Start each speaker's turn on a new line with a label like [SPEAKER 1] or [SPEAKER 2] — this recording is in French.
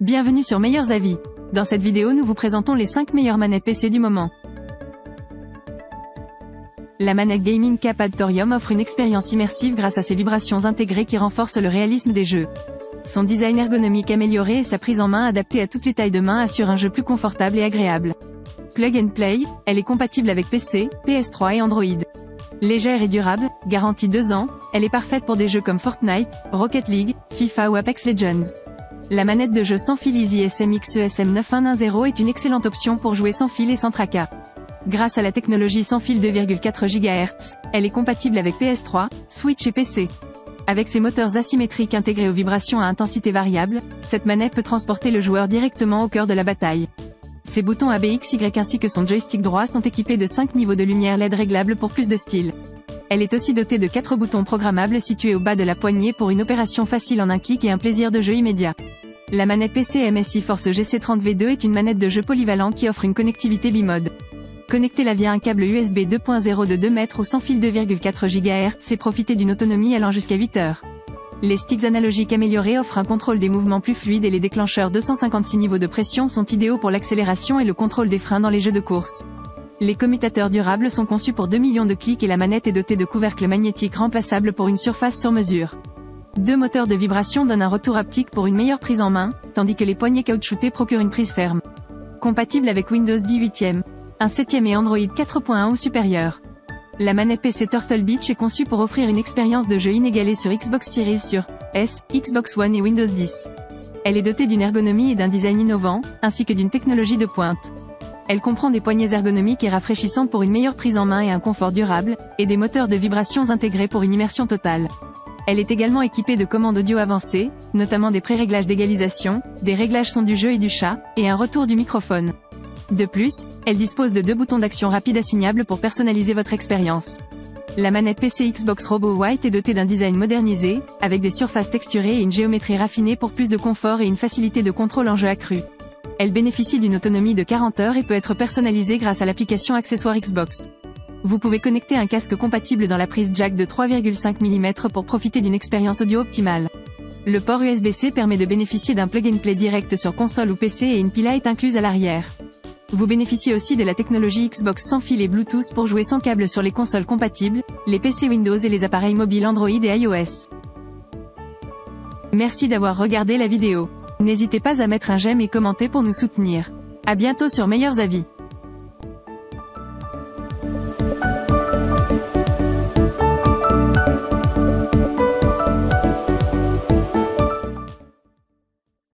[SPEAKER 1] Bienvenue sur Meilleurs Avis. Dans cette vidéo nous vous présentons les 5 meilleures manettes PC du moment. La manette Gaming Capad Thorium offre une expérience immersive grâce à ses vibrations intégrées qui renforcent le réalisme des jeux. Son design ergonomique amélioré et sa prise en main adaptée à toutes les tailles de main assurent un jeu plus confortable et agréable. Plug and Play, elle est compatible avec PC, PS3 et Android. Légère et durable, garantie 2 ans, elle est parfaite pour des jeux comme Fortnite, Rocket League, FIFA ou Apex Legends. La manette de jeu sans fil Easy SMX ESM9110 est une excellente option pour jouer sans fil et sans tracas. Grâce à la technologie sans fil 2,4 GHz, elle est compatible avec PS3, Switch et PC. Avec ses moteurs asymétriques intégrés aux vibrations à intensité variable, cette manette peut transporter le joueur directement au cœur de la bataille. Ses boutons ABXY ainsi que son joystick droit sont équipés de 5 niveaux de lumière LED réglables pour plus de style. Elle est aussi dotée de 4 boutons programmables situés au bas de la poignée pour une opération facile en un clic et un plaisir de jeu immédiat. La manette PC MSI Force GC30V2 est une manette de jeu polyvalent qui offre une connectivité bimode. Connectez-la via un câble USB 2.0 de 2 mètres ou sans fil 2,4 GHz et profitez d'une autonomie allant jusqu'à 8 heures. Les sticks analogiques améliorés offrent un contrôle des mouvements plus fluide et les déclencheurs 256 niveaux de pression sont idéaux pour l'accélération et le contrôle des freins dans les jeux de course. Les commutateurs durables sont conçus pour 2 millions de clics et la manette est dotée de couvercles magnétiques remplaçables pour une surface sur mesure. 2 moteurs de vibration donnent un retour haptique pour une meilleure prise en main, tandis que les poignées caoutchoutées procurent une prise ferme. Compatible avec Windows 10 8e, un 7e et Android 4.1 ou supérieur. La manette PC Turtle Beach est conçue pour offrir une expérience de jeu inégalée sur Xbox Series sur S, Xbox One et Windows 10. Elle est dotée d'une ergonomie et d'un design innovant, ainsi que d'une technologie de pointe. Elle comprend des poignées ergonomiques et rafraîchissantes pour une meilleure prise en main et un confort durable, et des moteurs de vibrations intégrés pour une immersion totale. Elle est également équipée de commandes audio avancées, notamment des pré-réglages d'égalisation, des réglages son du jeu et du chat, et un retour du microphone. De plus, elle dispose de 2 boutons d'action rapide assignables pour personnaliser votre expérience. La manette PC Xbox Robo White est dotée d'un design modernisé, avec des surfaces texturées et une géométrie raffinée pour plus de confort et une facilité de contrôle en jeu accrue. Elle bénéficie d'une autonomie de 40 heures et peut être personnalisée grâce à l'application Accessoires Xbox. Vous pouvez connecter un casque compatible dans la prise jack de 3,5 mm pour profiter d'une expérience audio optimale. Le port USB-C permet de bénéficier d'un plug and play direct sur console ou PC et une pile est incluse à l'arrière. Vous bénéficiez aussi de la technologie Xbox sans fil et Bluetooth pour jouer sans câble sur les consoles compatibles, les PC Windows et les appareils mobiles Android et iOS. Merci d'avoir regardé la vidéo. N'hésitez pas à mettre un j'aime et commenter pour nous soutenir. À bientôt sur Meilleurs Avis.